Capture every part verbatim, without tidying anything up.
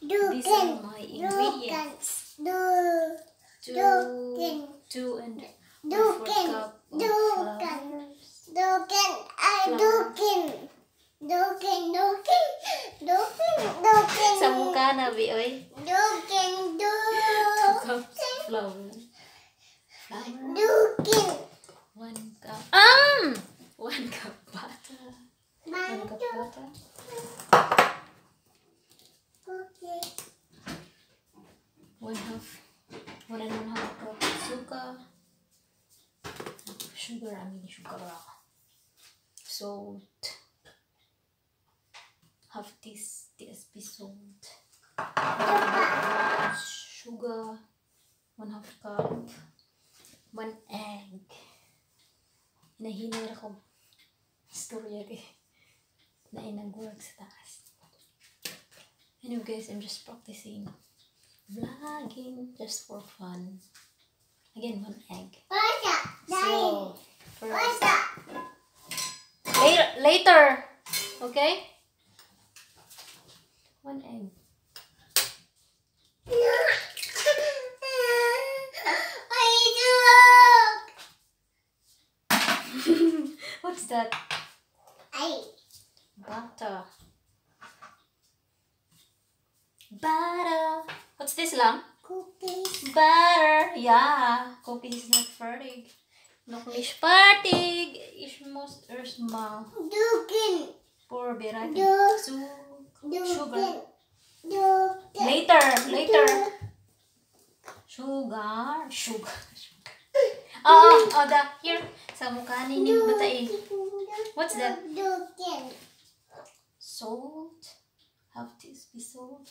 These are my ingredients. Two, two and one fourth cup of flour. Sa mukha na, Bi, oy. Two cups of flour. Flour. One cup. Um! One cup butter. One cup butter. One half, one and one half cup of sugar. Sugar, I mean sugar. Salt. Half this teaspoon salt. Sugar. One half cup. One egg. Nahinir ako. Storya kay. Na inagurag sa taas. Anyway guys, I'm just practicing vlogging just for fun. Again, one egg. So, first. Later, later. Okay? One egg. What's that? Butter. Butter. What's this, Lam? Cookies. Butter. Yeah. Cookies is not fertig. Nog niet fertig. Is most erstmal. Duken. Pour bereiden. Du- Su Duken. sugar. Duken. Later. Later. Sugar. Sugar. Oh, oh, the here. Sa mukha ni ni batai. What's that? Duken. Salt. Half teaspoon salt.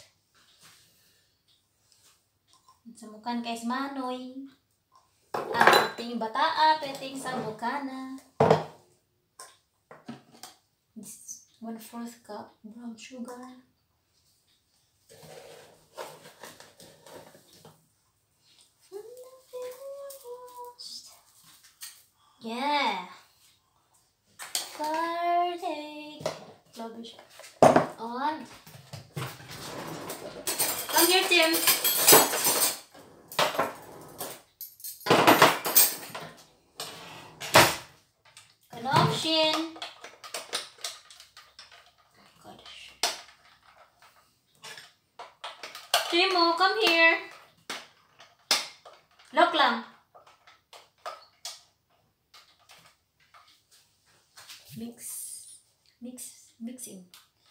Sa mukha guys, manoy. Ang ating bataa, peting sa mukha na. This one fourth cup brown sugar. Yeah. Farting. Rubbish. On. Come here, Tim. Connection. Gosh. Timo, come here. Look lang. Mix. Mix. Mixing.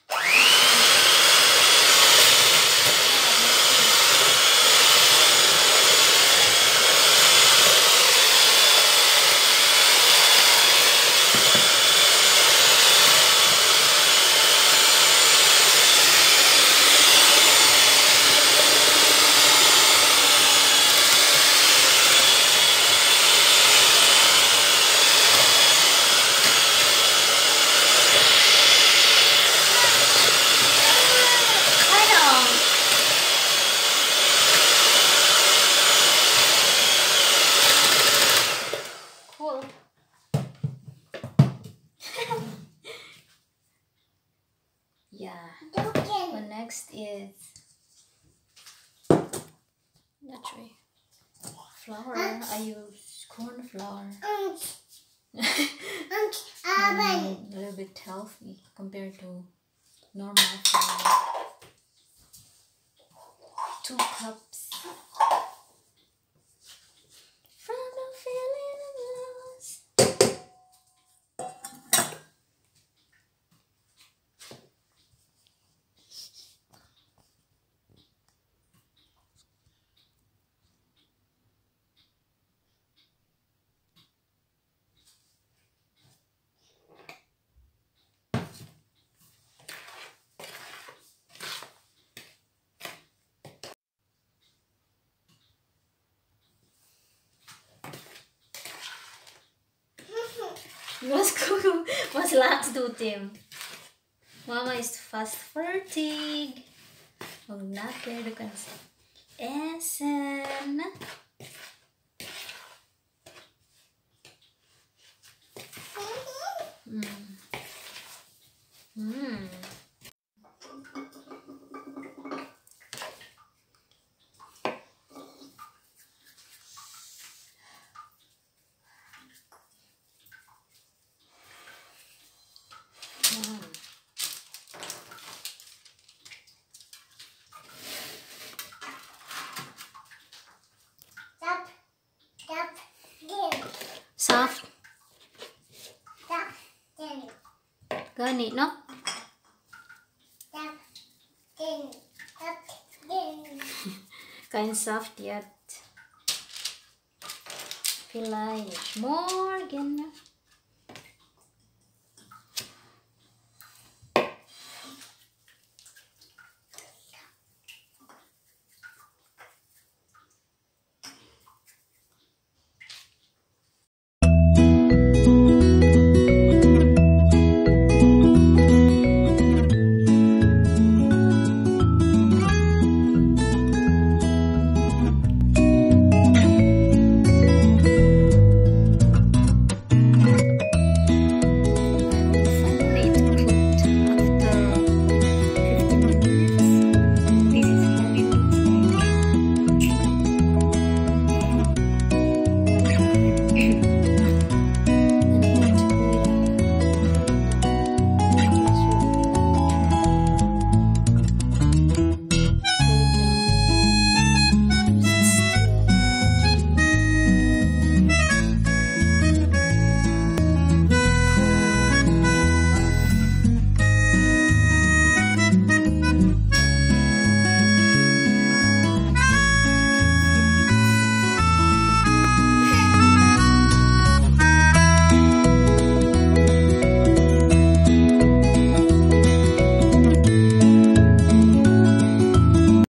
Yeah. Well, next is that's right. Flour. I use corn flour. mm, a little bit healthy compared to normal flour. Two cups. From the feeling of loss. Mas ko, mas lakas do Tim. Mama is fast fertig. Huwag natin kan sa esen. Mm. Mm. gani, no? Din. Din. Kind soft yet. Feel like more again.